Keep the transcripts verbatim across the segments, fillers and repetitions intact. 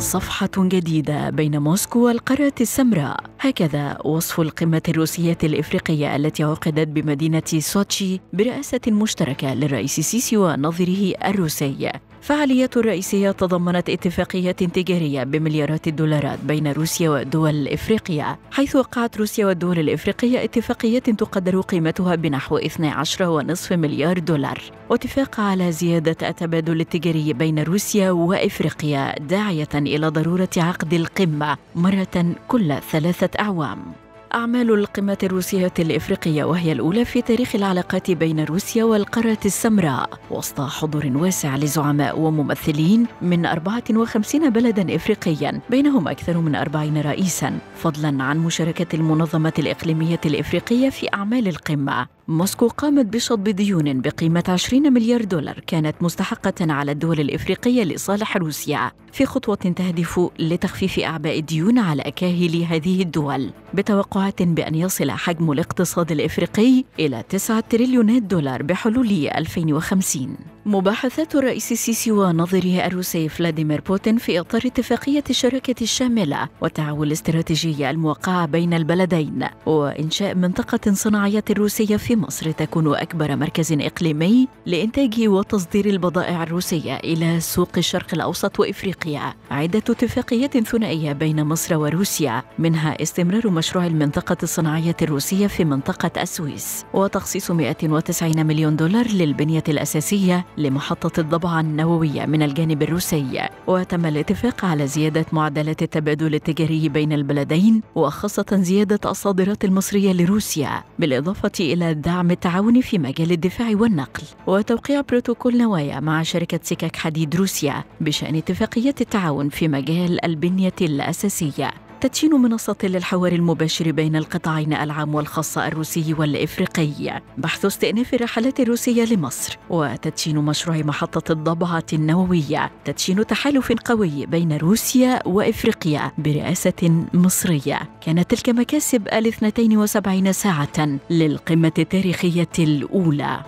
صفحة جديدة بين موسكو والقارة السمراء، هكذا وصف القمة الروسية الإفريقية التي عقدت بمدينة سوتشي برئاسة مشتركة للرئيس السيسي ونظيره الروسي. فعاليات الرئيسية تضمنت اتفاقيات تجارية بمليارات الدولارات بين روسيا والدول الإفريقية، حيث وقعت روسيا والدول الإفريقية اتفاقيات تقدر قيمتها بنحو اثني عشر فاصلة خمسة مليار دولار، واتفاق على زيادة التبادل التجاري بين روسيا وإفريقيا، داعية إلى ضرورة عقد القمة مرة كل ثلاثة أعوام. أعمال القمة الروسية الإفريقية وهي الأولى في تاريخ العلاقات بين روسيا والقارة السمراء، وسط حضور واسع لزعماء وممثلين من أربعة وخمسين بلداً إفريقياً، بينهم أكثر من أربعين رئيساً، فضلاً عن مشاركة المنظمة الإقليمية الإفريقية في أعمال القمة. موسكو قامت بشطب ديون بقيمة عشرين مليار دولار كانت مستحقة على الدول الإفريقية لصالح روسيا، في خطوة تهدف لتخفيف أعباء الديون على كاهل هذه الدول، بتوقعات بأن يصل حجم الاقتصاد الإفريقي إلى تسعة تريليونات دولار بحلول ألفين وخمسين. مباحثات الرئيس السيسي ونظيره الروسي فلاديمير بوتين في إطار اتفاقية الشراكة الشاملة والتعاون الاستراتيجي الموقعة بين البلدين وإنشاء منطقة صناعية روسية في مصر تكون أكبر مركز إقليمي لإنتاج وتصدير البضائع الروسية إلى سوق الشرق الأوسط وإفريقيا. عدة اتفاقيات ثنائية بين مصر وروسيا، منها استمرار مشروع المنطقة الصناعية الروسية في منطقة السويس، وتخصيص مئة وتسعين مليون دولار للبنية الأساسية لمحطة الضبعة النووية من الجانب الروسي. وتم الاتفاق على زيادة معدلات التبادل التجاري بين البلدين، وخاصة زيادة الصادرات المصرية لروسيا، بالإضافة إلى دعم التعاون في مجال الدفاع والنقل، وتوقيع بروتوكول نوايا مع شركة سكك حديد روسيا بشأن اتفاقية التعاون في مجال البنية الأساسية. تدشين منصة للحوار المباشر بين القطاعين العام والخاص الروسي والإفريقي، بحث استئناف الرحلات الروسية لمصر، وتدشين مشروع محطة الضبعة النووية، تدشين تحالف قوي بين روسيا وإفريقيا برئاسة مصرية. كانت تلك مكاسب الاثنتين وسبعين ساعة للقمة التاريخية الأولى.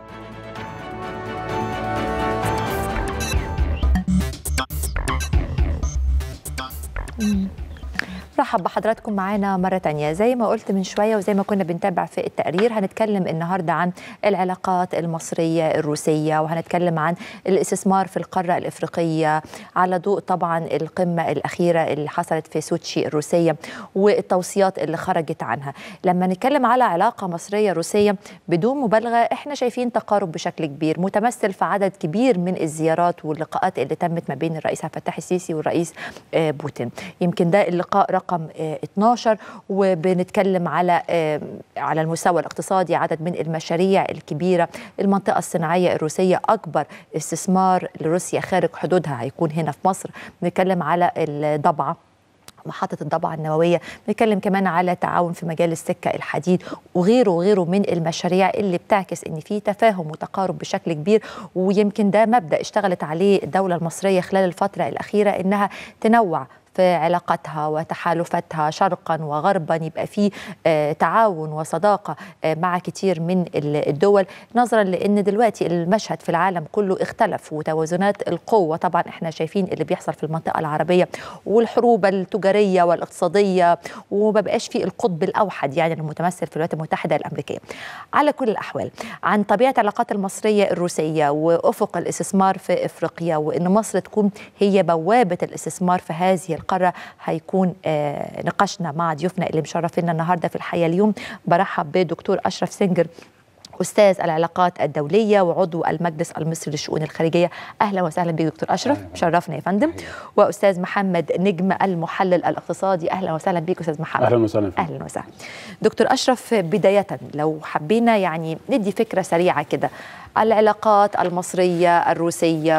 رحب بحضراتكم معانا مرة تانية. زي ما قلت من شوية وزي ما كنا بنتابع في التقرير، هنتكلم النهاردة عن العلاقات المصرية الروسية، وهنتكلم عن الاستثمار في القارة الإفريقية على ضوء طبعا القمة الأخيرة اللي حصلت في سوتشي الروسية والتوصيات اللي خرجت عنها. لما نتكلم على علاقة مصرية روسية بدون مبالغة، احنا شايفين تقارب بشكل كبير متمثل في عدد كبير من الزيارات واللقاءات اللي تمت ما بين الرئيس عبد الفتاح السيسي والرئيس بوتين. يمكن ده اللقاء رقم اثناشر، وبنتكلم على على المستوى الاقتصادي عدد من المشاريع الكبيرة. المنطقة الصناعية الروسية أكبر استثمار لروسيا خارج حدودها هيكون هنا في مصر. بنتكلم على الضبعة، محطة الضبعة النووية، بنتكلم كمان على تعاون في مجال السكة الحديد وغيره وغيره من المشاريع اللي بتعكس ان في تفاهم وتقارب بشكل كبير. ويمكن ده مبدأ اشتغلت عليه الدولة المصرية خلال الفترة الأخيرة، انها تنوع في علاقتها وتحالفاتها شرقا وغربا، يبقى في تعاون وصداقة مع كتير من الدول، نظرا لأن دلوقتي المشهد في العالم كله اختلف وتوازنات القوة. طبعا احنا شايفين اللي بيحصل في المنطقة العربية والحروب التجارية والاقتصادية، ومبقاش في القطب الأوحد يعني المتمثل في الولايات المتحدة الأمريكية. على كل الأحوال، عن طبيعة العلاقات المصرية الروسية وأفق الاستثمار في إفريقيا، وأن مصر تكون هي بوابة الاستثمار في هذه القارة، هيكون آه نقاشنا مع ضيوفنا اللي مشرفينا النهارده في الحياة اليوم. برحب بدكتور أشرف سنجر، أستاذ العلاقات الدولية وعضو المجلس المصري للشؤون الخارجية. أهلا وسهلا بك دكتور أشرف، شرفنا يا فندم. وأستاذ محمد نجم، المحلل الاقتصادي. أهلا وسهلا بك أستاذ محمد. أهلا وسهلا. أهلا وسهلا دكتور أشرف. بداية لو حبينا يعني ندي فكرة سريعة كده العلاقات المصرية الروسية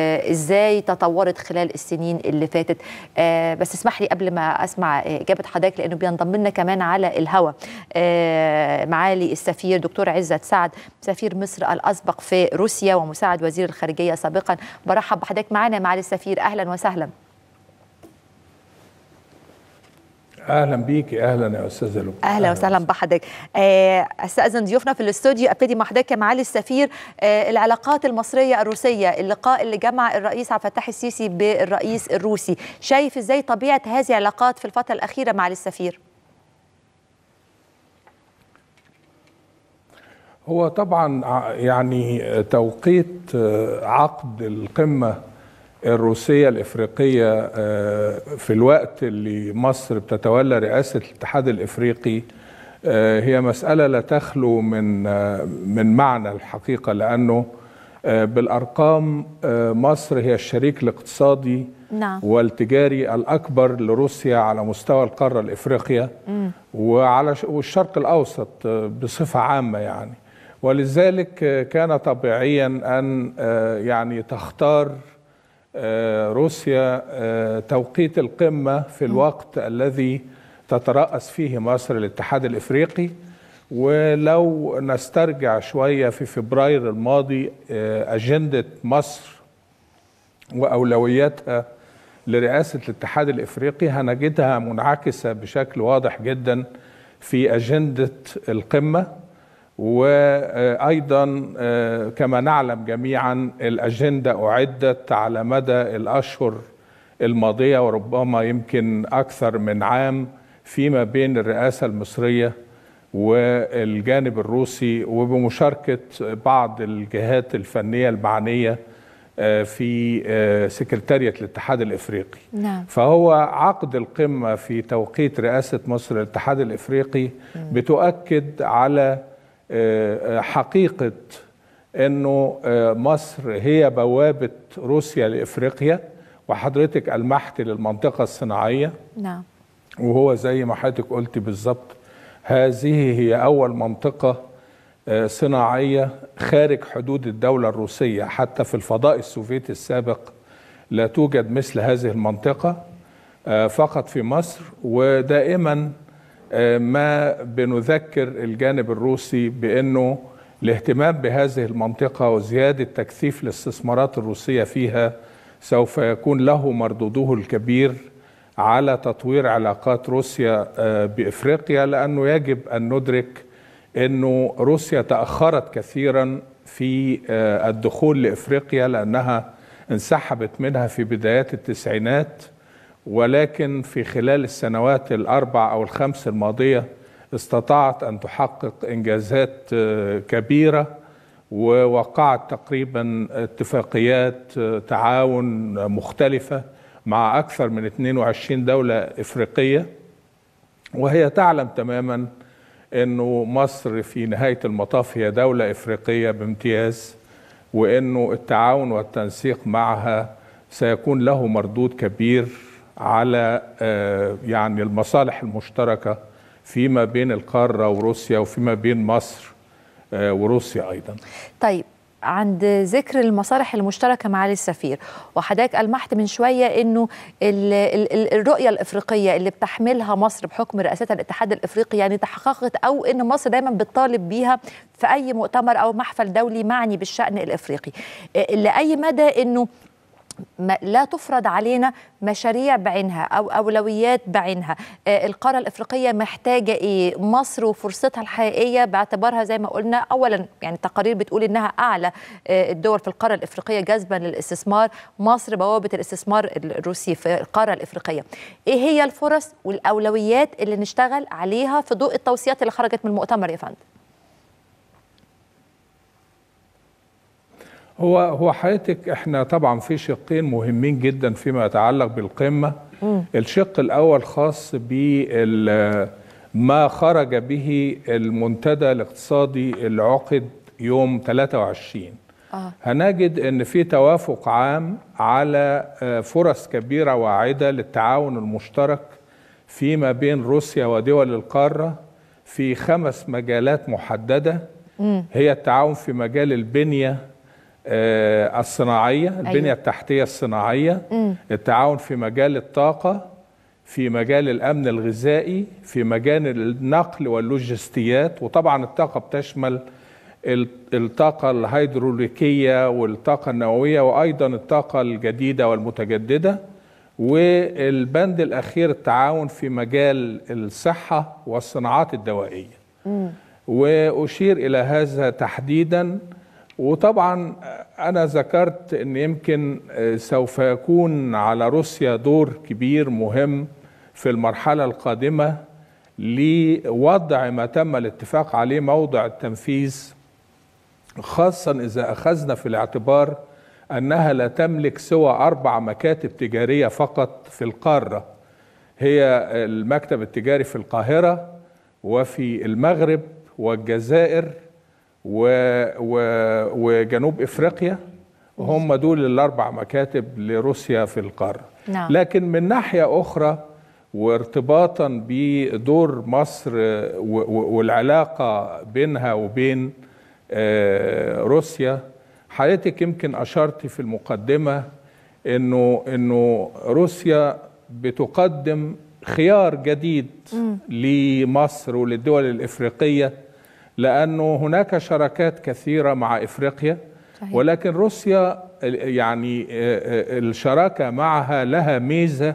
وإزاي تطورت خلال السنين اللي فاتت. آه بس اسمح لي قبل ما أسمع إجابة حضرتك، لأنه بينضم لنا كمان على الهواء آه معالي السفير دكتور عزت سعد، سفير مصر الأسبق في روسيا ومساعد وزير الخارجية سابقا. برحب بحضرتك معنا معالي السفير، أهلا وسهلا. اهلا بيكي. اهلا يا استاذه لبنى. اهلا وسهلا بحضرتك. آه، استاذن ضيوفنا في الاستوديو. ابتدي مع حضرتك يا معالي السفير. آه، العلاقات المصريه الروسيه، اللقاء اللي جمع الرئيس عبد الفتاح السيسي بالرئيس الروسي، شايف ازاي طبيعه هذه العلاقات في الفتره الاخيره معالي السفير؟ هو طبعا يعني توقيت عقد القمه الروسية الإفريقية في الوقت اللي مصر بتتولى رئاسة الاتحاد الإفريقي هي مسألة لا تخلو من من معنى الحقيقة، لأنه بالأرقام مصر هي الشريك الاقتصادي نعم. والتجاري الأكبر لروسيا على مستوى القارة الإفريقية وعلى والشرق الأوسط بصفة عامة يعني، ولذلك كان طبيعيا أن يعني تختار روسيا توقيت القمة في الوقت الذي تترأس فيه مصر الاتحاد الإفريقي. ولو نسترجع شوية في فبراير الماضي أجندة مصر وأولوياتها لرئاسة الاتحاد الإفريقي هنجدها منعكسة بشكل واضح جدا في أجندة القمة، وأيضا كما نعلم جميعا الأجندة أعدت على مدى الأشهر الماضية وربما يمكن أكثر من عام فيما بين الرئاسة المصرية والجانب الروسي وبمشاركة بعض الجهات الفنية المعنية في سكرتارية الاتحاد الإفريقي. نعم. فهو عقد القمة في توقيت رئاسة مصر الاتحاد الإفريقي بتؤكد على حقيقة أنه مصر هي بوابة روسيا لإفريقيا، وحضرتك ألمحت للمنطقة الصناعية. نعم. وهو زي ما حضرتك قلت بالظبط، هذه هي أول منطقة صناعية خارج حدود الدولة الروسية، حتى في الفضاء السوفيتي السابق لا توجد مثل هذه المنطقة فقط في مصر. ودائما ما بنذكر الجانب الروسي بأنه الاهتمام بهذه المنطقة وزيادة تكثيف الاستثمارات الروسية فيها سوف يكون له مردوده الكبير على تطوير علاقات روسيا بإفريقيا، لأنه يجب أن ندرك أنه روسيا تأخرت كثيرا في الدخول لإفريقيا لأنها انسحبت منها في بدايات التسعينات، ولكن في خلال السنوات الأربع أو الخمس الماضية استطاعت أن تحقق إنجازات كبيرة ووقعت تقريبا اتفاقيات تعاون مختلفة مع أكثر من اثنين وعشرين دولة إفريقية. وهي تعلم تماما أنه مصر في نهاية المطاف هي دولة إفريقية بامتياز، وأنه التعاون والتنسيق معها سيكون له مردود كبير على يعني المصالح المشتركة فيما بين القارة وروسيا وفيما بين مصر وروسيا أيضا. طيب، عند ذكر المصالح المشتركة معالي السفير، وحضرتك ألمحت من شوية أنه الرؤية الإفريقية اللي بتحملها مصر بحكم رئاستها الاتحاد الإفريقي يعني تحققت، أو أن مصر دايما بتطالب بيها في أي مؤتمر أو محفل دولي معني بالشأن الإفريقي. لأي مدى أنه لا تفرض علينا مشاريع بعينها أو أولويات بعينها؟ القارة الإفريقية محتاجة إيه؟ مصر وفرصتها الحقيقية باعتبارها زي ما قلنا، أولا يعني التقارير بتقول إنها أعلى الدول في القارة الإفريقية جذبا للاستثمار، مصر بوابة الاستثمار الروسي في القارة الإفريقية. إيه هي الفرص والأولويات اللي نشتغل عليها في ضوء التوصيات اللي خرجت من المؤتمر يا فندم؟ هو هو حضرتك احنا طبعا في شقين مهمين جدا فيما يتعلق بالقمه. م. الشق الاول خاص بما خرج به المنتدى الاقتصادي اللي عقد يوم ثلاثة وعشرين. آه. هنجد ان في توافق عام على فرص كبيره واعده للتعاون المشترك فيما بين روسيا ودول القاره في خمس مجالات محدده. م. هي التعاون في مجال البنيه الصناعية، البنية أيوة. التحتية الصناعية، م. التعاون في مجال الطاقة، في مجال الأمن الغذائي، في مجال النقل واللوجستيات. وطبعا الطاقة بتشمل الطاقة الهيدروليكية والطاقة النووية وأيضا الطاقة الجديدة والمتجددة. والبند الأخير التعاون في مجال الصحة والصناعات الدوائية. م. وأشير إلى هذا تحديدا. وطبعا أنا ذكرت أن يمكن سوف يكون على روسيا دور كبير مهم في المرحلة القادمة لوضع ما تم الاتفاق عليه موضع التنفيذ، خاصة إذا أخذنا في الاعتبار أنها لا تملك سوى أربع مكاتب تجارية فقط في القارة، هي المكتب التجاري في القاهرة وفي المغرب والجزائر و... و... وجنوب إفريقيا، هم دول الأربع مكاتب لروسيا في القارة. نعم. لكن من ناحية أخرى وارتباطا بدور مصر والعلاقة بينها وبين روسيا، حضرتك يمكن أشرتي في المقدمة إنه إنه روسيا بتقدم خيار جديد م. لمصر وللدول الإفريقية، لأنه هناك شراكات كثيرة مع إفريقيا. صحيح. ولكن روسيا يعني الشراكة معها لها ميزة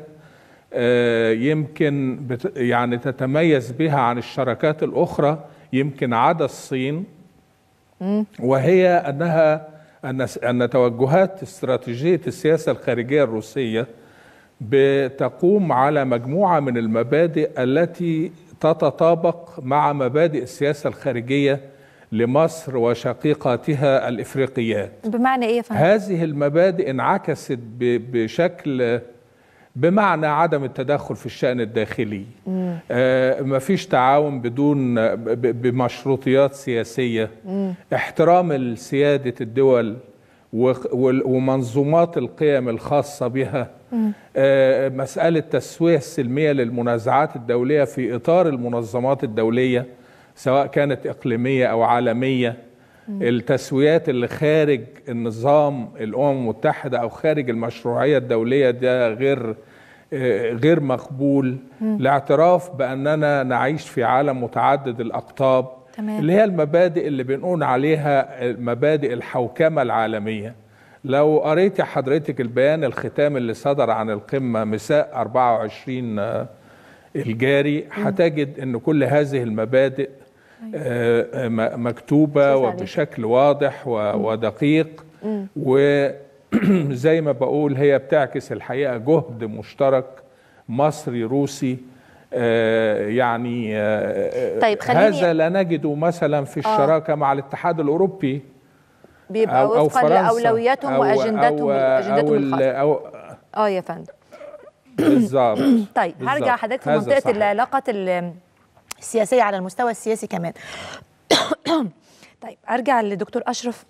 يمكن يعني تتميز بها عن الشراكات الأخرى، يمكن عدا الصين، وهي أنها أن أن توجهات استراتيجية السياسة الخارجية الروسية بتقوم على مجموعة من المبادئ التي تتطابق مع مبادئ السياسة الخارجية لمصر وشقيقاتها الإفريقيات. بمعنى إيه يا فندم؟ هذه المبادئ انعكست بشكل بمعنى عدم التدخل في الشأن الداخلي، آه مفيش تعاون بدون بمشروطيات سياسية، مم. احترام سيادة الدول ومنظومات القيم الخاصة بها، آه مسألة تسوية السلمية للمنازعات الدولية في إطار المنظمات الدولية سواء كانت إقليمية أو عالمية، مم. التسويات اللي خارج النظام الأمم المتحدة أو خارج المشروعية الدولية ده غير غير مقبول. مم. الاعتراف بأننا نعيش في عالم متعدد الأقطاب، تمام. اللي هي المبادئ اللي بنقول عليها مبادئ الحوكمة العالمية. لو قريتي حضرتك البيان الختامي اللي صدر عن القمة مساء أربعة وعشرين الجاري، هتجد أن كل هذه المبادئ مكتوبة وبشكل واضح ودقيق، وزي ما بقول هي بتعكس الحقيقة جهد مشترك مصري روسي. يعني طيب هذا لا نجده مثلا في الشراكة آه. مع الاتحاد الأوروبي، بيبقى وفقا لأولوياتهم وأجندتهم أجندتهم الخاصة. اه يا فندم بالظبط. طيب هرجع حضرتك في منطقة العلاقات السياسية على المستوى السياسي كمان. طيب ارجع لدكتور اشرف.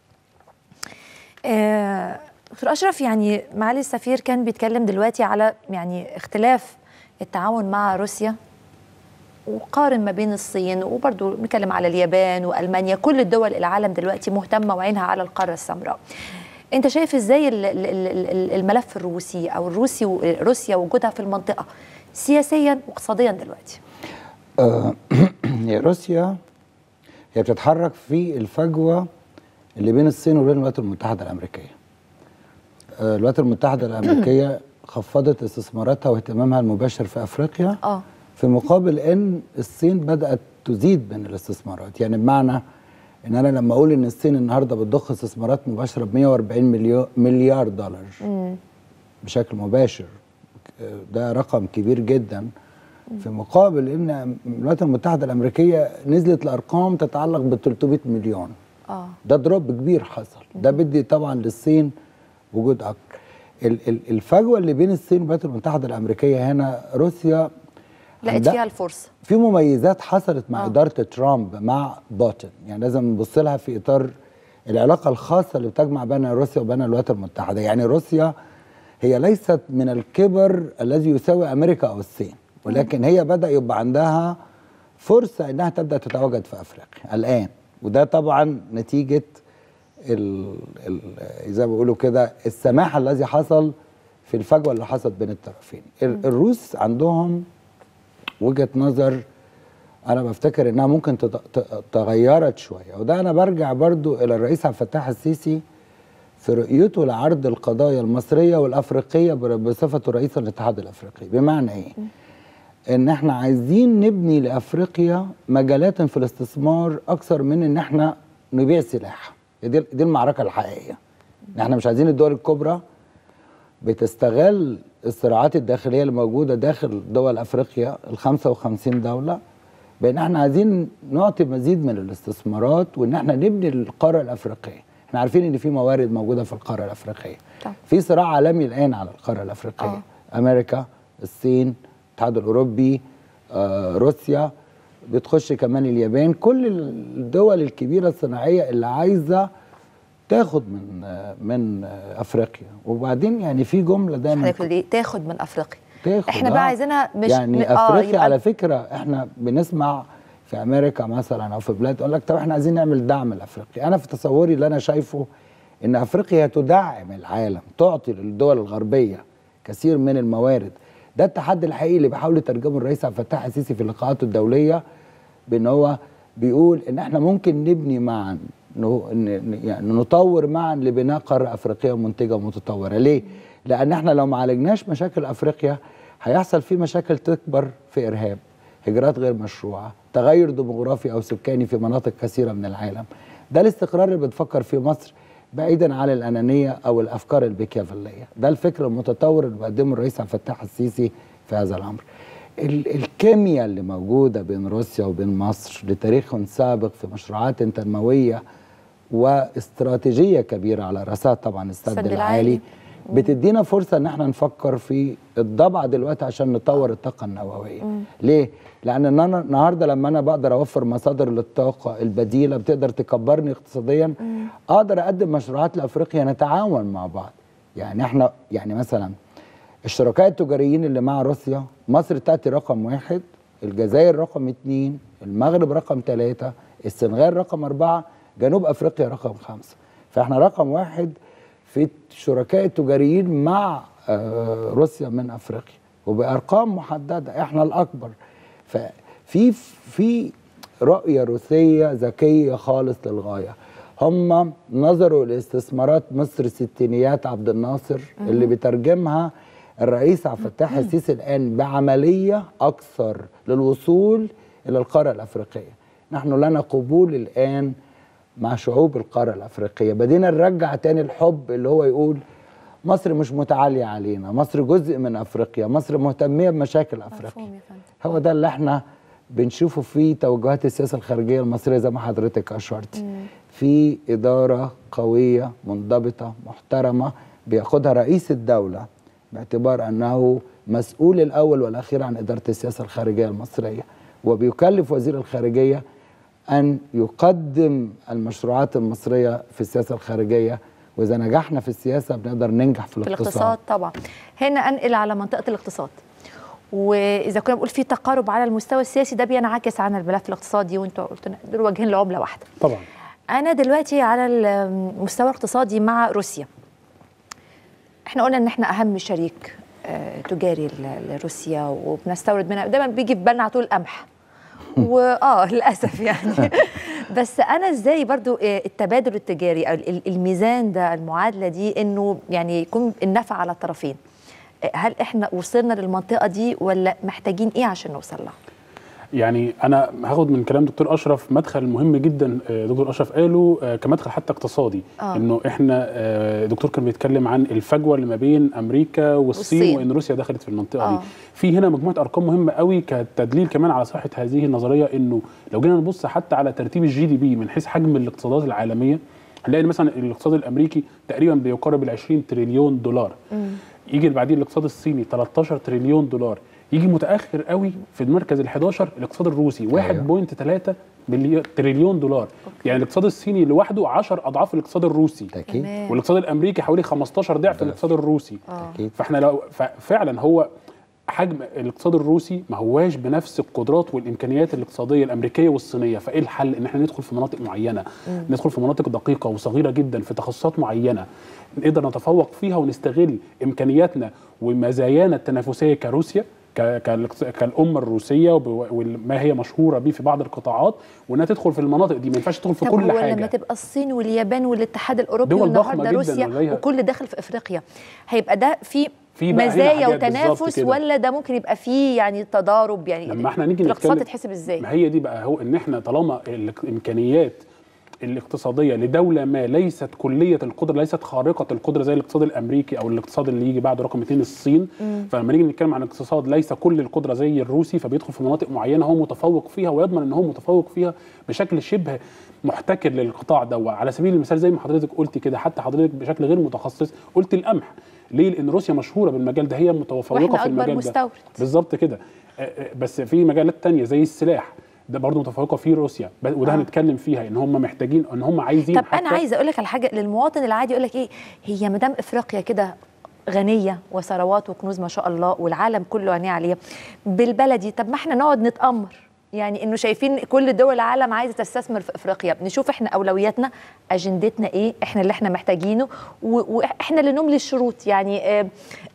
آه دكتور اشرف، يعني معالي السفير كان بيتكلم دلوقتي على يعني اختلاف التعاون مع روسيا، وقارن ما بين الصين، وبرضه بنتكلم على اليابان والمانيا، كل الدول العالم دلوقتي مهتمه وعينها على القاره السمراء. انت شايف ازاي الملف الروسي او الروسي روسيا وجودها في المنطقه سياسيا واقتصاديا دلوقتي؟ آه روسيا هي بتتحرك في الفجوه اللي بين الصين وبين الولايات المتحده الامريكيه. آه الولايات المتحده الامريكيه خفضت استثماراتها واهتمامها المباشر في افريقيا، اه في مقابل ان الصين بدات تزيد من الاستثمارات. يعني بمعنى ان انا لما اقول ان الصين النهارده بتضخ استثمارات مباشره ب مئة وأربعين مليار دولار مم. بشكل مباشر، ده رقم كبير جدا، في مقابل ان الولايات المتحده الامريكيه نزلت لارقام تتعلق ب ثلاثمئة مليون. اه ده دروب كبير حصل، ده بدي طبعا للصين وجود اكبر. الفجوه اللي بين الصين والولايات المتحده الامريكيه هنا روسيا لقيت فيها الفرصه. في مميزات حصلت مع أوه. اداره ترامب مع بوتين، يعني لازم نبص لها في اطار العلاقه الخاصه اللي بتجمع بين روسيا وبين الولايات المتحده. يعني روسيا هي ليست من الكبر الذي يساوي امريكا او الصين، ولكن هي بدا يبقى عندها فرصه انها تبدا تتواجد في افريقيا الان، وده طبعا نتيجه ال ال زي ما بيقولوا كده السماح الذي حصل في الفجوه اللي حصلت بين الطرفين. الروس عندهم وجهة نظر أنا بفتكر إنها ممكن تغيرت شوية، وده أنا برجع برضو إلى الرئيس عبد الفتاح السيسي في رؤيته لعرض القضايا المصريه والافريقيه بصفته رئيس الاتحاد الافريقي. بمعنى ايه؟ ان احنا عايزين نبني لافريقيا مجالات في الاستثمار اكثر من ان احنا نبيع سلاح. دي دي المعركه الحقيقيه. احنا مش عايزين الدول الكبرى بتستغل الصراعات الداخليه اللي موجوده داخل دول افريقيا ال خمسة وخمسين دوله، بان احنا عايزين نعطي مزيد من الاستثمارات وان احنا نبني القاره الافريقيه. احنا عارفين ان في موارد موجوده في القاره الافريقيه. طب. في صراع عالمي الان على القاره الافريقيه. أوه. امريكا، الصين، الاتحاد الاوروبي، آه، روسيا، بتخش كمان اليابان، كل الدول الكبيره الصناعيه اللي عايزه تاخد من آه من آه افريقيا. وبعدين يعني في جمله دايما تاخد من افريقيا. تاخد احنا بقى عايزينها مش يعني افريقيا. آه على فكره احنا بنسمع في امريكا مثلا او في بلاد يقول لك طب احنا عايزين نعمل دعم لافريقيا. انا في تصوري اللي انا شايفه ان افريقيا تدعم العالم، تعطي للدول الغربيه كثير من الموارد. ده التحدي الحقيقي اللي بيحاول يترجمه الرئيس عبد الفتاح السيسي في لقاءاته الدوليه، بان هو بيقول ان احنا ممكن نبني معا، يعني نطور معا لبناء قاره افريقيه منتجه ومتطوره. ليه؟ لان احنا لو ما عالجناش مشاكل افريقيا هيحصل في مشاكل تكبر في ارهاب، هجرات غير مشروعه، تغير ديموغرافي او سكاني في مناطق كثيره من العالم. ده الاستقرار اللي بتفكر فيه مصر بعيدا عن الانانيه او الافكار البيكيافيليه. ده الفكر المتطور اللي بيقدمه الرئيس عبد الفتاح السيسي في هذا الامر. الكيمياء اللي موجوده بين روسيا وبين مصر لتاريخ سابق في مشروعات تنمويه واستراتيجيه كبيره على راسها طبعا السد العالي, العالي. بتدينا فرصه ان احنا نفكر في الضبع دلوقتي عشان نطور الطاقه النوويه. مم. ليه؟ لان انا النهارده لما انا بقدر اوفر مصادر للطاقه البديله بتقدر تكبرني اقتصاديا. مم. اقدر اقدم مشروعات لافريقيا نتعاون مع بعض. يعني احنا يعني مثلا الشركاء التجاريين اللي مع روسيا، مصر تاتي رقم واحد، الجزائر رقم اثنين، المغرب رقم ثلاثه، السنغال رقم اربعه، جنوب افريقيا رقم خمسه. فاحنا رقم واحد في الشركاء التجاريين مع روسيا من افريقيا وبارقام محدده، احنا الاكبر. ففي في رؤيه روسيه ذكيه خالص للغايه. هم نظروا لاستثمارات مصر ستينيات عبد الناصر اللي بيترجمها الرئيس عبد الفتاح السيسي الان بعمليه اكثر للوصول الى القاره الافريقيه. نحن لنا قبول الان مع شعوب القاره الافريقيه، بدينا نرجع تاني الحب اللي هو يقول مصر مش متعاليه علينا، مصر جزء من افريقيا، مصر مهتميه بمشاكل افريقيا. هو ده اللي احنا بنشوفه في توجهات السياسه الخارجيه المصريه زي ما حضرتك اشرتي. في اداره قويه منضبطه محترمه بياخدها رئيس الدوله باعتبار انه مسؤول الاول والاخير عن اداره السياسه الخارجيه المصريه، وبيكلف وزير الخارجيه أن يقدم المشروعات المصرية في السياسة الخارجية. وإذا نجحنا في السياسة بنقدر ننجح في الاقتصاد. في الاقتصاد طبعا. هنا أنقل على منطقة الاقتصاد، وإذا كنا بنقول في تقارب على المستوى السياسي ده بينعكس عن الملف الاقتصادي، وأنتوا قلتوا دول وجهين لعملة واحدة. طبعا. أنا دلوقتي على المستوى الاقتصادي مع روسيا، إحنا قلنا إن إحنا أهم شريك تجاري لروسيا وبنستورد منها، دايما بيجي في بالنا على طول القمح. واه للاسف يعني. بس انا ازاي برضو التبادل التجاري او الميزان ده، المعادله دي، انه يعني يكون النفع على الطرفين. هل احنا وصلنا للمنطقه دي ولا محتاجين ايه عشان نوصل لها؟ يعني انا هاخد من كلام دكتور اشرف مدخل مهم جدا دكتور اشرف قاله كمدخل حتى اقتصادي. آه. انه احنا دكتور كان بيتكلم عن الفجوه اللي ما بين امريكا والصين, والصين. وان روسيا دخلت في المنطقه آه. دي. في هنا مجموعه ارقام مهمه قوي كتدليل كمان على صحه هذه النظريه. انه لو جينا نبص حتى على ترتيب الجي دي بي من حيث حجم الاقتصادات العالميه، هنلاقي مثلا الاقتصاد الامريكي تقريبا بيقارب ال عشرين تريليون دولار. م. يجي بعدين الاقتصاد الصيني ثلاثة عشر تريليون دولار. يجي متاخر قوي في المركز الحداشر الاقتصاد الروسي واحد فاصلة ثلاثة تريليون دولار. أوكي. يعني الاقتصاد الصيني لوحده عشرة اضعاف الاقتصاد الروسي. أكيد. والاقتصاد الامريكي حوالي خمستاشر ضعف الاقتصاد الروسي. أكيد. فاحنا لو فعلا هو حجم الاقتصاد الروسي ما هواش بنفس القدرات والامكانيات الاقتصاديه الامريكيه والصينيه. فايه الحل؟ ان احنا ندخل في مناطق معينه، مم. ندخل في مناطق دقيقه وصغيره جدا في تخصصات معينه نقدر نتفوق فيها ونستغل امكانياتنا ومزايانا التنافسيه كروسيا كالامه الروسيه وما هي مشهوره به في بعض القطاعات، وانها تدخل في المناطق دي، ما ينفعش تدخل في كل حاجه. لما تبقى الصين واليابان والاتحاد الاوروبي والنهارده روسيا وكل داخل في افريقيا، هيبقى ده في في مزايا وتنافس، ولا ده ممكن يبقى فيه يعني تضارب؟ يعني لما احنا نيجي الاقتصاد تتحسب ازاي؟ ما هي دي بقى، هو ان احنا طالما الامكانيات الاقتصاديه لدوله ما ليست كليه القدره، ليست خارقه القدره زي الاقتصاد الامريكي او الاقتصاد اللي يجي بعد رقم اثنين الصين، مم. فلما نيجي نتكلم عن اقتصاد ليس كل القدره زي الروسي، فبيدخل في مناطق معينه هو متفوق فيها ويضمن ان هو متفوق فيها بشكل شبه محتكر للقطاع ده. على سبيل المثال زي ما حضرتك قلت كده، حتى حضرتك بشكل غير متخصص قلت القمح. ليه؟ لان روسيا مشهوره بالمجال ده، هي متفوقه في المجال ده بالظبط كده. بس في مجالات تانية زي السلاح ده برضه متفوقه فيه روسيا، وده آه. هنتكلم فيها ان هم محتاجين، ان هم عايزين. طب انا عايزه اقول لك على حاجه للمواطن العادي، يقول لك ايه هي مدام افريقيا كده غنيه وثروات وكنوز ما شاء الله والعالم كله عينيه عليها بالبلدي، طب ما احنا نقعد نتامر، يعني انه شايفين كل دول العالم عايزه تستثمر في افريقيا، نشوف احنا اولوياتنا اجندتنا ايه، احنا اللي احنا محتاجينه، واحنا اللي نملي الشروط. يعني آه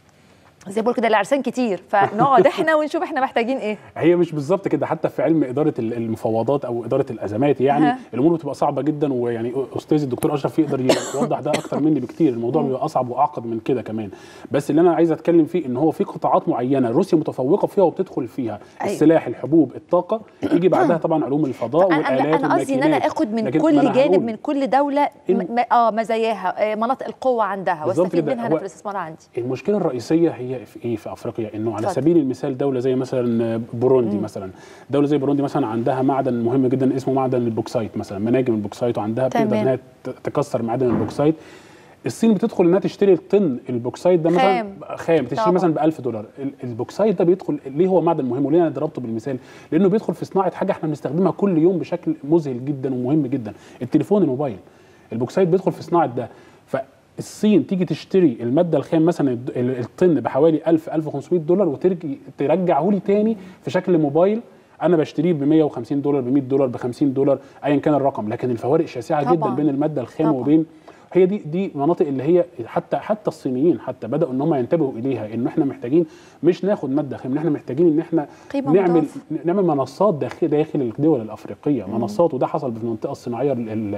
زي بقول كده العرسان كتير، فنقعد احنا ونشوف احنا محتاجين ايه. هي مش بالظبط كده، حتى في علم اداره المفاوضات او اداره الازمات يعني أه. الامور بتبقى صعبه جدا، ويعني استاذ الدكتور اشرف يقدر يوضح ده اكتر مني بكتير. الموضوع بيبقى اصعب واعقد من كده كمان، بس اللي انا عايز اتكلم فيه ان هو في قطاعات معينه روسيا متفوقه فيها وبتدخل فيها، أيوة. السلاح، الحبوب، الطاقه، يجي بعدها طبعا علوم الفضاء والالات. انا قصدي ان انا اخد من كل جانب من كل دوله اه مزاياها، مناطق القوه عندها، واستفيد منها في الاستثمار عندي. المشكله الرئيسيه هي في ايه في افريقيا؟ انه على سبيل المثال دوله زي مثلا بوروندي مم. مثلا دوله زي بوروندي مثلا عندها معدن مهم جدا اسمه معدن البوكسايت مثلا، مناجم البوكسايت، وعندها بتقدر انها تكسر معدن البوكسايت. الصين بتدخل انها تشتري الطن البوكسايت ده مثلا خام, خام تشتري طبعا. مثلا ب ألف دولار. البوكسايت ده بيدخل ليه هو معدن مهم، وليه انا ضربته بالمثال؟ لانه بيدخل في صناعه حاجه احنا بنستخدمها كل يوم بشكل مذهل جدا ومهم جدا، التليفون الموبايل. البوكسايت بيدخل في صناعه ده. ف الصين تيجي تشتري الماده الخام مثلا الطن بحوالي ألف ألف وخمسمائة دولار، وترجع ترجعه لي تاني في شكل موبايل انا بشتريه ب مائة وخمسين دولار، ب مائة دولار، ب خمسين دولار، ايا كان الرقم. لكن الفوارق شاسعه طبعا. جدا بين الماده الخام طبعا. وبين هي دي دي مناطق اللي هي حتى حتى الصينيين حتى بداوا ان هم ينتبهوا اليها، انه احنا محتاجين مش ناخد ماده خام، احنا محتاجين ان احنا نعمل مضاف. نعمل منصات داخل داخل الدول الافريقيه، مم. منصات. وده حصل في المنطقه الصناعيه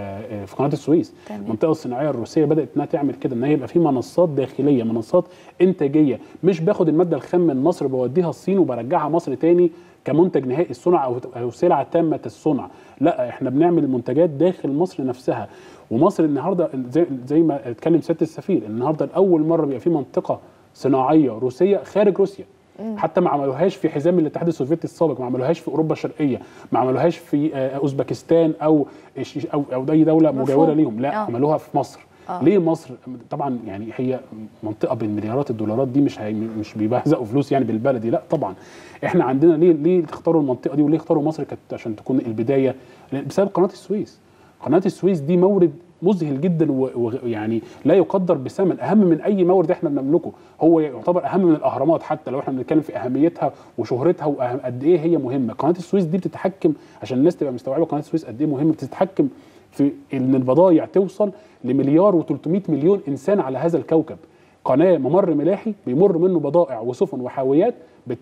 في قناه السويس. تمام. المنطقه الصناعيه الروسيه بدات انها تعمل كده، ان هي يبقى في منصات داخليه، منصات انتاجيه، مش باخد الماده الخام من مصر بوديها الصين وبرجعها مصر تاني كمنتج نهائي الصنع او او سلعه تامه الصنع. لا، احنا بنعمل منتجات داخل مصر نفسها. ومصر النهارده زي, زي ما اتكلم سياده السفير، النهارده لاول مره بيبقى في منطقه صناعيه روسيه خارج روسيا. مم. حتى ما عملوهاش في حزام الاتحاد السوفيتي السابق، ما عملوهاش في اوروبا الشرقيه، ما عملوهاش في اوزبكستان او او او اي دوله مجاوره ليهم، لا أوه. عملوها في مصر. أوه. ليه مصر؟ طبعا يعني هي منطقه بمليارات الدولارات دي، مش هي مش بيبهزقوا فلوس يعني بالبلدي، لا طبعا. احنا عندنا ليه ليه اختاروا المنطقه دي وليه اختاروا مصر؟ كانت عشان تكون البدايه بسبب قناه السويس. قناه السويس دي مورد مذهل جدا، ويعني لا يقدر بثمن، اهم من اي مورد احنا بنملكه، هو يعتبر اهم من الاهرامات حتى لو احنا بنتكلم في اهميتها وشهرتها وقد ايه هي مهمه. قناه السويس دي بتتحكم، عشان الناس تبقى مستوعبه قناه السويس قد ايه مهمه، بتتحكم في ان البضائع توصل لمليار وثلاثمائة مليون انسان على هذا الكوكب. قناه ممر ملاحي بيمر منه بضائع وسفن وحاويات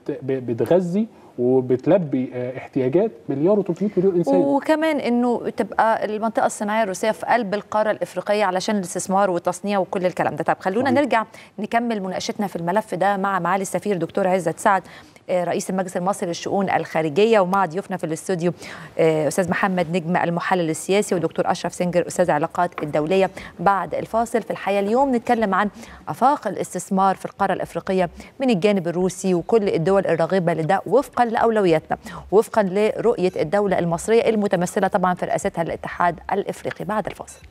بتغذي وبتلبي احتياجات مليار وثلاثمائة مليون انسان. وكمان انه تبقى المنطقه الصناعيه الروسيه في قلب القاره الافريقيه علشان الاستثمار والتصنيع وكل الكلام ده. طب خلونا صحيح. نرجع نكمل مناقشتنا في الملف ده مع معالي السفير دكتور عزت سعد رئيس المجلس المصري للشؤون الخارجيه، ومع ضيوفنا في الاستوديو استاذ محمد نجم المحلل السياسي ودكتور اشرف سنجر استاذ العلاقات الدوليه. بعد الفاصل في الحياه اليوم نتكلم عن افاق الاستثمار في القاره الافريقيه من الجانب الروسي وكل الدول الراغبه لده وفقا لاولوياتنا وفقا لرؤيه الدوله المصريه المتمثله طبعا في رئاستها للاتحاد الافريقي. بعد الفاصل.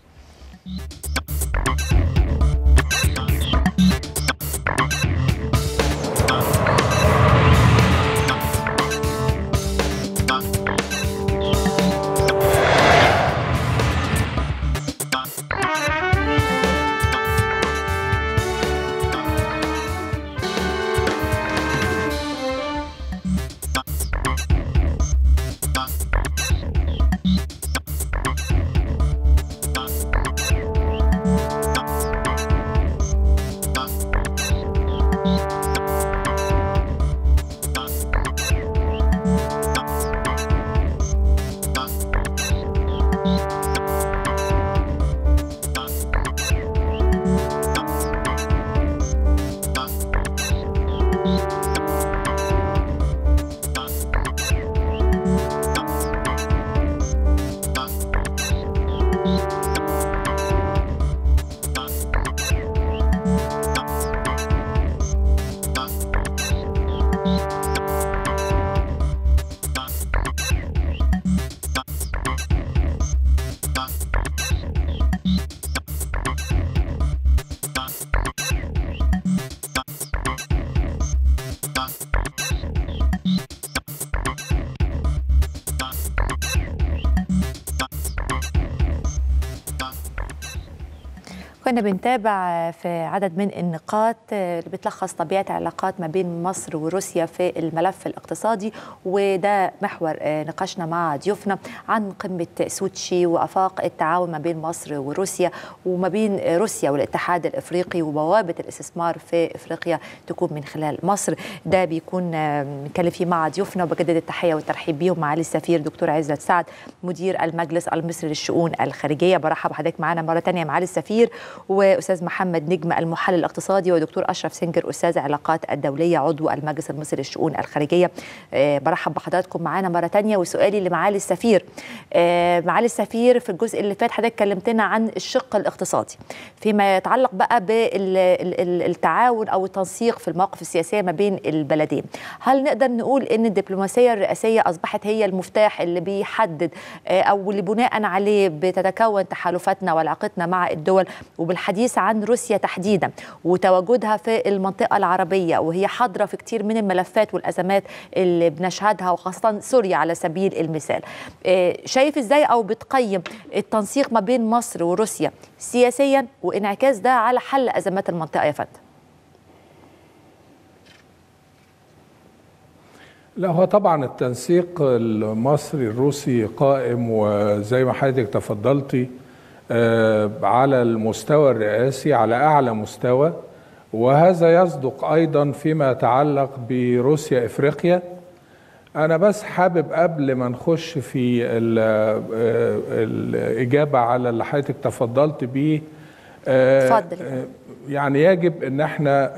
كنا بنتابع في عدد من النقاط اللي بتلخص طبيعة العلاقات ما بين مصر وروسيا في الملف الاقتصادي، وده محور نقاشنا مع ضيوفنا عن قمة سوتشي وآفاق التعاون ما بين مصر وروسيا وما بين روسيا والاتحاد الإفريقي وبوابة الاستثمار في إفريقيا تكون من خلال مصر. ده بيكون بنتكلم فيه مع ضيوفنا، وبجدد التحية والترحيب بيهم. معالي السفير دكتور عزت سعد مدير المجلس المصري للشؤون الخارجية، برحب بحضرتك معنا مرة تانية معالي السفير. واستاذ محمد نجم المحلل الاقتصادي، ودكتور اشرف سنجر استاذ العلاقات الدوليه عضو المجلس المصري للشؤون الخارجيه. أه برحب بحضراتكم معانا مره ثانيه. وسؤالي لمعالي السفير، أه معالي السفير في الجزء اللي فات حضرتك كلمتنا عن الشق الاقتصادي فيما يتعلق بقى بالتعاون او التنسيق في المواقف السياسيه ما بين البلدين. هل نقدر نقول ان الدبلوماسيه الرئاسيه اصبحت هي المفتاح اللي بيحدد أه او اللي بناء عليه بتتكون تحالفاتنا وعلاقتنا مع الدول، وبالحديث عن روسيا تحديدا وتواجدها في المنطقة العربية وهي حاضرة في كتير من الملفات والأزمات اللي بنشهدها، وخاصة سوريا على سبيل المثال؟ شايف ازاي او بتقيم التنسيق ما بين مصر وروسيا سياسيا وانعكاس ده على حل أزمات المنطقة يا فندم؟ لا، هو طبعا التنسيق المصري الروسي قائم، وزي ما حضرتك تفضلتي على المستوى الرئاسي على أعلى مستوى، وهذا يصدق أيضا فيما يتعلق بروسيا إفريقيا. أنا بس حابب قبل ما نخش في الإجابة على اللي حضرتك تفضلت بيه، اتفضل. يعني يجب أن احنا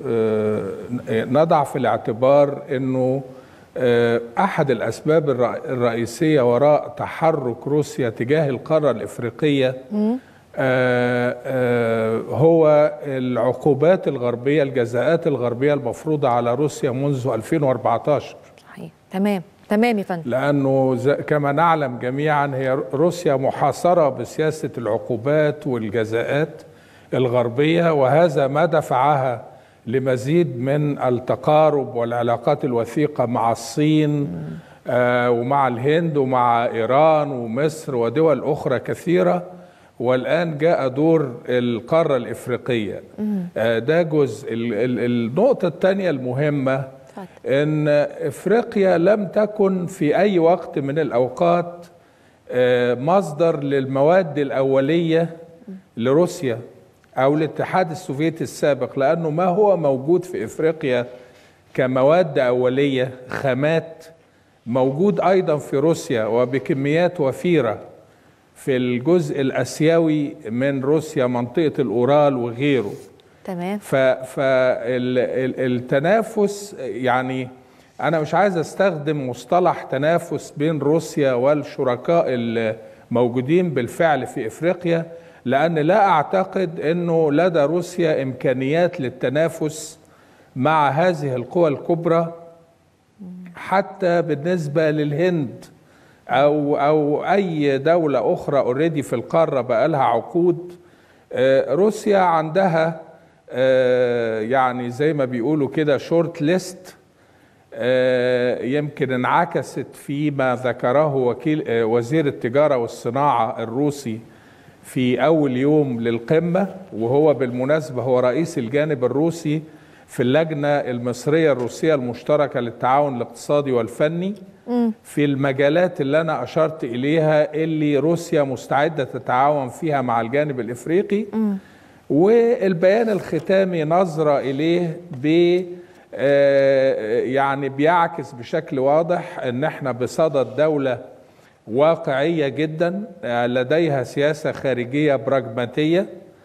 نضع في الاعتبار أنه أحد الأسباب الرئيسية وراء تحرك روسيا تجاه القارة الإفريقية آآ آآ هو العقوبات الغربية، الجزاءات الغربية المفروضة على روسيا منذ ألفين وأربعتاشر. صحيح، تمام تمام يا فندم. لأنه كما نعلم جميعا هي روسيا محاصرة بسياسة العقوبات والجزاءات الغربية، وهذا ما دفعها لمزيد من التقارب والعلاقات الوثيقة مع الصين آه ومع الهند ومع إيران ومصر ودول أخرى كثيرة، والآن جاء دور القارة الإفريقية. آه ده جزء. ال ال النقطة الثانية المهمة أن إفريقيا لم تكن في أي وقت من الأوقات آه مصدر للمواد الأولية لروسيا أو الاتحاد السوفيتي السابق، لأنه ما هو موجود في إفريقيا كمواد أولية خامات موجود أيضا في روسيا وبكميات وفيرة في الجزء الأسيوي من روسيا، منطقة الأورال وغيره. تمام. فالتنافس، يعني أنا مش عايز أستخدم مصطلح تنافس بين روسيا والشركاء الموجودين بالفعل في إفريقيا، لأن لا أعتقد أنه لدى روسيا إمكانيات للتنافس مع هذه القوى الكبرى، حتى بالنسبة للهند أو أو أي دولة أخرى أوريدي في القارة بقى لها عقود. روسيا عندها يعني زي ما بيقولوا كده شورت ليست، يمكن انعكست فيما ذكره وكيل وزير التجارة والصناعة الروسي في أول يوم للقمة، وهو بالمناسبة هو رئيس الجانب الروسي في اللجنة المصرية الروسية المشتركة للتعاون الاقتصادي والفني في المجالات اللي أنا أشرت إليها اللي روسيا مستعدة تتعاون فيها مع الجانب الإفريقي. والبيان الختامي نظرة إليه ب يعني بيعكس بشكل واضح أن احنا بصدد دولة واقعية جدا لديها سياسة خارجية براجماتية،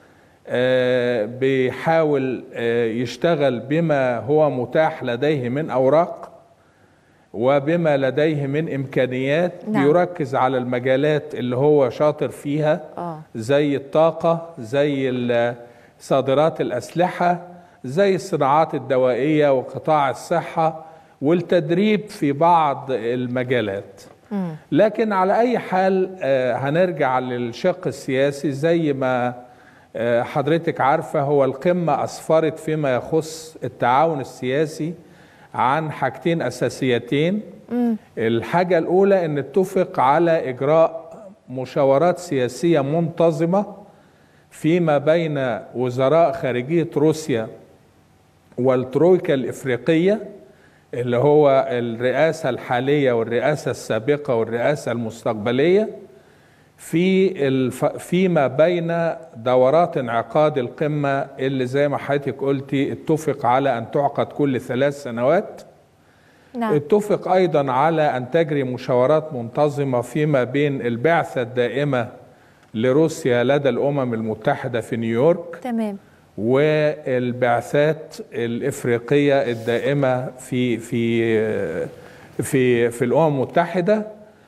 بيحاول يشتغل بما هو متاح لديه من أوراق وبما لديه من إمكانيات. نعم. بيركز على المجالات اللي هو شاطر فيها آه. زي الطاقة، زي صادرات الأسلحة، زي الصناعات الدوائية وقطاع الصحة والتدريب في بعض المجالات. لكن على أي حال هنرجع للشق السياسي. زي ما حضرتك عارفة هو القمة أسفرت فيما يخص التعاون السياسي عن حاجتين أساسيتين. الحاجة الأولى أن اتفق على إجراء مشاورات سياسية منتظمة فيما بين وزراء خارجية روسيا والترويكا الإفريقية اللي هو الرئاسة الحالية والرئاسة السابقة والرئاسة المستقبلية في الف... فيما بين دورات انعقاد القمة اللي زي ما حضرتك قلتي اتفق على أن تعقد كل ثلاث سنوات. نعم. اتفق أيضا على أن تجري مشاورات منتظمة فيما بين البعثة الدائمة لروسيا لدى الأمم المتحدة في نيويورك. تمام. والبعثات الإفريقية الدائمة في في في في الأمم المتحدة،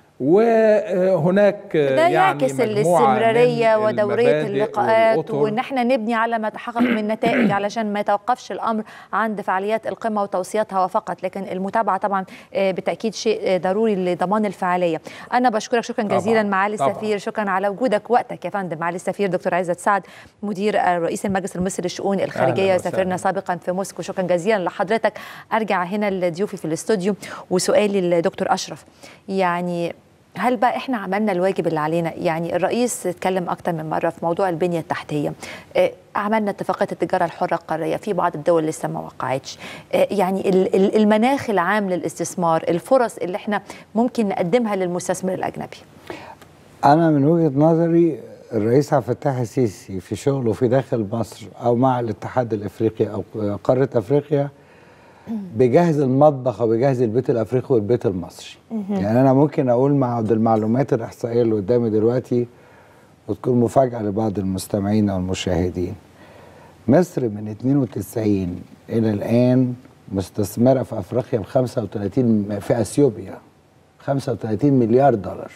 وهناك ده يعكس الاستمرارية ودورية اللقاءات وان احنا نبني على ما تحقق من نتائج علشان ما يتوقفش الامر عند فعاليات القمة وتوصياتها فقط، لكن المتابعة طبعا بالتأكيد شيء ضروري لضمان الفعالية. انا بشكرك شكرا جزيلا معالي السفير، شكرا على وجودك وقتك يا فندم. معالي السفير دكتور عزت سعد مدير رئيس المجلس المصري للشؤون الخارجية وسافرنا سابقا في موسكو، شكرا جزيلا لحضرتك. ارجع هنا لضيوفي في الاستوديو وسؤالي للدكتور اشرف، يعني هل بقى احنا عملنا الواجب اللي علينا؟ يعني الرئيس اتكلم اكتر من مره في موضوع البنيه التحتيه، اه عملنا اتفاقيه التجاره الحره القاريه، في بعض الدول لسه ما وقعتش، اه يعني المناخ العام للاستثمار، الفرص اللي احنا ممكن نقدمها للمستثمر الاجنبي. انا من وجهه نظري الرئيس عبد الفتاح السيسي في شغله في داخل مصر او مع الاتحاد الافريقي او قاره افريقيا بيجهز المطبخ او بيجهز البيت الافريقي والبيت المصري. يعني انا ممكن اقول مع المعلومات الاحصائيه اللي قدامي دلوقتي وتكون مفاجاه لبعض المستمعين او المشاهدين. مصر من اثنين وتسعين الى الان مستثمره في افريقيا ب خمسة وثلاثين في اثيوبيا خمسة وثلاثين مليار دولار،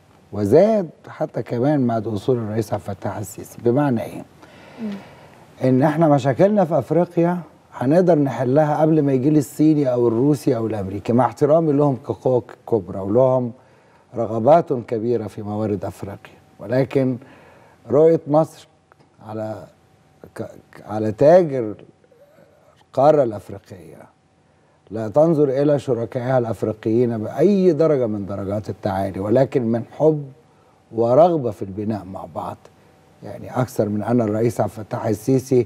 وزاد حتى كمان مع وصول الرئيس عبد الفتاح السيسي. بمعنى ايه؟ مم. ان احنا مشاكلنا في افريقيا هنقدر نحلها قبل ما يجي لي الصيني او الروسي او الامريكي، مع احترامي لهم كقوة كبرى ولهم رغبات كبيره في موارد افريقيا، ولكن رؤيه مصر على على تاجر القاره الافريقيه لا تنظر الى شركائها الافريقيين باي درجه من درجات التعالي، ولكن من حب ورغبه في البناء مع بعض. يعني اكثر من ان الرئيس عبد الفتاح السيسي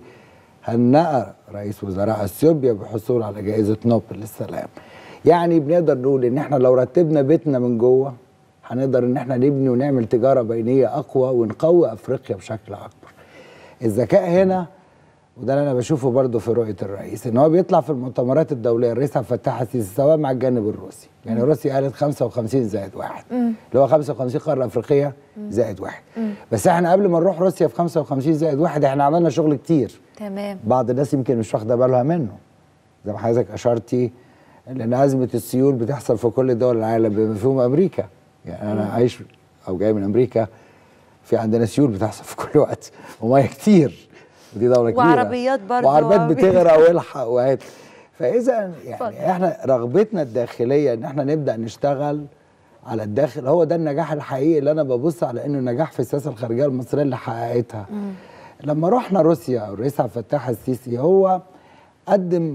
هنأ رئيس وزراء اثيوبيا بحصول على جائزة نوبل للسلام. يعني بنقدر نقول ان احنا لو رتبنا بيتنا من جوه هنقدر ان احنا نبني ونعمل تجارة بينية اقوى ونقوي افريقيا بشكل اكبر. الذكاء هنا، وده اللي انا بشوفه برضه في رؤية الرئيس، ان هو بيطلع في المؤتمرات الدولية الرئيس عبد الفتاح السيسي سواء مع الجانب الروسي، يعني روسيا قالت خمسة وخمسين زائد واحد اللي هو خمسة وخمسين قارة افريقية زائد واحد. مم. بس احنا قبل ما نروح روسيا في خمسة وخمسين زائد واحد احنا عملنا شغل كتير. تمام. بعض الناس يمكن مش واخده بالها منه، زي ما حضرتك اشرتي، لان ازمه السيول بتحصل في كل دول العالم بما فيهم امريكا. يعني انا عايش او جاي من امريكا، في عندنا سيول بتحصل في كل وقت وميه كتير، ودي دوله كبيره وعربيات برضه وعربيات بتغرق والحق وهات. فاذا يعني احنا رغبتنا الداخليه ان احنا نبدا نشتغل على الداخل، هو ده النجاح الحقيقي اللي انا ببص على انه نجاح في السياسه الخارجيه المصريه اللي حققتها. مم. لما رحنا روسيا الرئيس عبد الفتاح السيسي هو قدم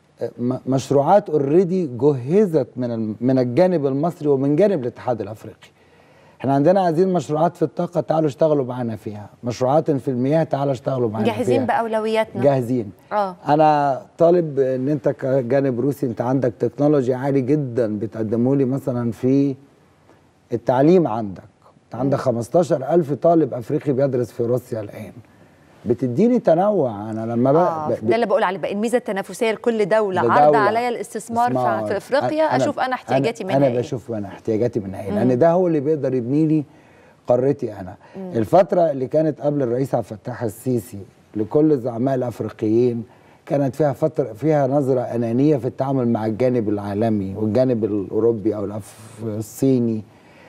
مشروعات اوريدي جهزت من من الجانب المصري ومن جانب الاتحاد الافريقي. احنا عندنا عايزين مشروعات في الطاقه، تعالوا اشتغلوا معانا فيها، مشروعات في المياه تعالوا اشتغلوا معانا فيها. جاهزين باولوياتنا. جاهزين. اه انا طالب ان انت كجانب روسي انت عندك تكنولوجي عالي جدا بتقدمه لي مثلا في التعليم. عندك انت عندك خمستاشر ألف طالب افريقي بيدرس في روسيا الان، بتديني تنوع. انا لما بقى آه ده اللي بقول عليه بقى الميزه التنافسيه لكل دوله، عرض عليا الاستثمار في, في افريقيا. أنا اشوف انا احتياجاتي منها انا ايه. بشوف انا احتياجاتي منها ايه، لان ده هو اللي بيقدر يبني لي قارتي انا. مم. الفتره اللي كانت قبل الرئيس عبد الفتاح السيسي لكل الزعماء الافريقيين كانت فيها فتره فيها نظره انانيه في التعامل مع الجانب العالمي والجانب الاوروبي او الصيني.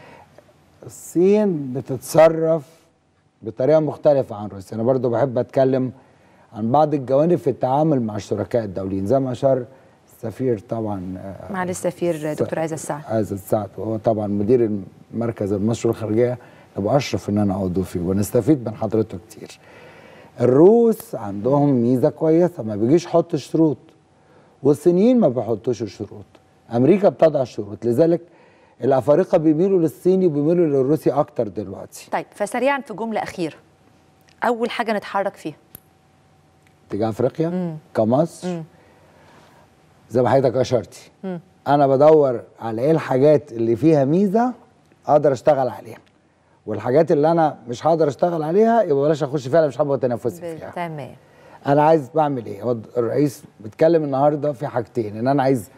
الصين بتتصرف بطريقه مختلفه عن روسيا. انا برضو بحب اتكلم عن بعض الجوانب في التعامل مع الشركاء الدوليين زي ما اشار السفير طبعا معالي السفير دكتور عزت سعد عزت سعد وهو طبعا مدير المركز المصري للخارجيه، ابقى اشرف ان انا عضو فيه ونستفيد من حضرته كتير. الروس عندهم ميزه كويسه، ما بيجيش يحط شروط، والصينيين ما بيحطوش شروط. امريكا بتضع شروط، لذلك الافارقه بيميلوا للصيني وبيميلوا للروسي اكتر دلوقتي. طيب فسريعا في جمله اخيره، اول حاجه نتحرك فيها تجاه افريقيا مم. كمصر؟ مم. زي ما حضرتك اشرتي، مم. انا بدور على ايه الحاجات اللي فيها ميزه اقدر اشتغل عليها، والحاجات اللي انا مش هقدر اشتغل عليها يبقى بلاش اخش فيها، مش هبقى تنافسي فيها. تمام. انا عايز بعمل ايه؟ هو الرئيس بيتكلم النهارده في حاجتين، ان انا عايز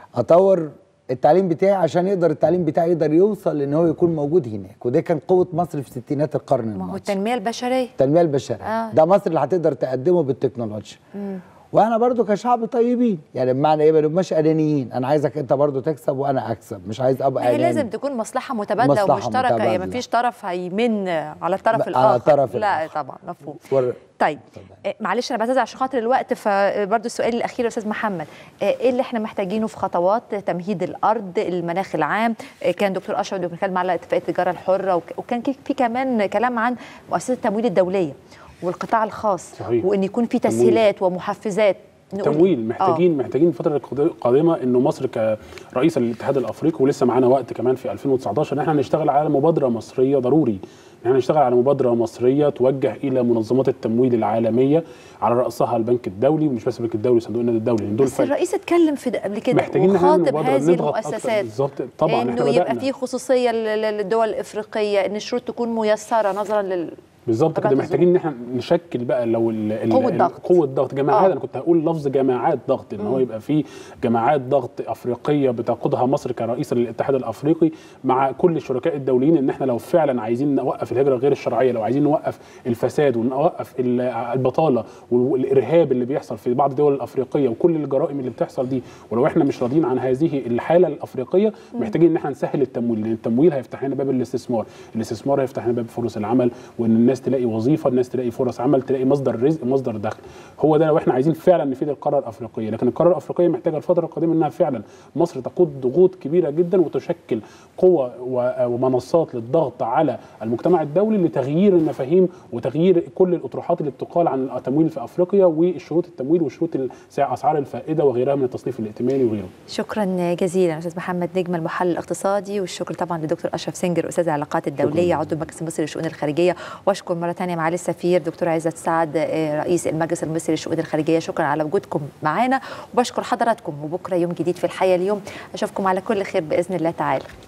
اطور التعليم بتاعي عشان يقدر التعليم بتاعي يقدر يوصل ان هو يكون موجود هناك، وده كان قوه مصر في ستينات القرن الماضي. ما هو التنميه البشريه، التنميه البشريه آه. ده مصر اللي هتقدر تقدمه بالتكنولوجيا. مم. وانا برضو كشعب طيبين، يعني بمعنى ايه؟ ما نبقاش انانيين، انا عايزك انت برضو تكسب وانا اكسب، مش عايز ابقى اناني. هي لازم تكون مصلحه متبادله مصلحة ومشتركه، متبادلة. يعني ما فيش طرف هيمن على الطرف الاخر. على الطرف لا الآخر. طبعا مفهوم. ور... طيب آه معلش انا بعتذر عشان خاطر الوقت، فبرضو السؤال الاخير يا استاذ محمد، آه ايه اللي احنا محتاجينه في خطوات تمهيد الارض، المناخ العام؟ آه كان دكتور اشرف بيتكلم على اتفاقيه التجاره الحره، وك... وكان في كمان كلام عن مؤسسه التمويل الدوليه والقطاع الخاص. صحيح. وان يكون في تسهيلات ومحفزات. تمويل محتاجين آه. محتاجين الفتره القادمه انه مصر كرئيس للاتحاد الافريقي، ولسه معانا وقت كمان في ألفين وتسعتاشر ان احنا نشتغل على مبادره مصريه، ضروري ان احنا نشتغل على مبادره مصريه توجه الى منظمات التمويل العالميه على راسها البنك الدولي، ومش بس البنك الدولي وصندوق النقد الدولي. دول بس الرئيس اتكلم في قبل كده محتاجين وخاطب هذه المؤسسات بالظبط طبعا، انه يبقى في خصوصيه للدول الافريقيه، ان الشروط تكون ميسره نظرا لل بالظبط كده. محتاجين ان احنا نشكل بقى لو قوه ضغط قوه ضغط جماعات. آه. انا كنت هقول لفظ جماعات ضغط، ان هو يبقى في جماعات ضغط افريقيه بتقودها مصر كرئيس للاتحاد الافريقي مع كل الشركاء الدوليين، ان احنا لو فعلا عايزين نوقف الهجره غير الشرعيه، لو عايزين نوقف الفساد ونوقف البطاله والارهاب اللي بيحصل في بعض الدول الافريقيه وكل الجرائم اللي بتحصل دي، ولو احنا مش راضيين عن هذه الحاله الافريقيه، محتاجين ان احنا نسهل التمويل، لان التمويل هيفتح لنا باب الاستثمار، الاستثمار هيفتح لنا باب فرص العمل، وان الناس تلاقي وظيفه، الناس تلاقي فرص عمل، تلاقي مصدر رزق، مصدر دخل. هو ده لو احنا عايزين فعلا نفيد القاره الافريقيه. لكن القاره الافريقيه محتاجه الفتره القادمه انها فعلا مصر تقود ضغوط كبيره جدا وتشكل قوه ومنصات للضغط على المجتمع الدولي لتغيير المفاهيم وتغيير كل الاطروحات اللي بتقال عن التمويل في افريقيا وشروط التمويل وشروط اسعار الفائده وغيرها من التصنيف الائتماني وغيره. شكرا جزيلا استاذ محمد نجم المحلل الاقتصادي، والشكر طبعا لدكتور اشرف سنجر استاذ العلاقات الدوليه عضو المجلس المصري للشؤون الخارجيه، واشكر مره ثانيه معالي السفير دكتور عزت سعد رئيس المجلس المصري للشؤون الخارجيه. شكرا على وجودكم معنا، وبشكر حضراتكم، وبكره يوم جديد في الحياه اليوم، اشوفكم على كل خير باذن الله تعالى.